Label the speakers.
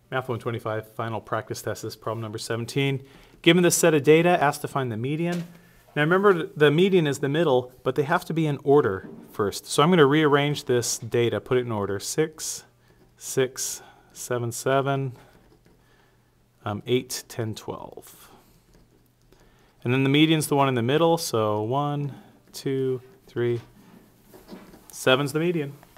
Speaker 1: Math 125, final practice test is problem number 17. Given this set of data, asked to find the median. Now remember, the median is the middle, but they have to be in order first. So I'm going to rearrange this data, put it in order. 6, 6, 7, 7, 8, 10, 12. And then the median's the one in the middle, so 1, 2, 3, 7's the median.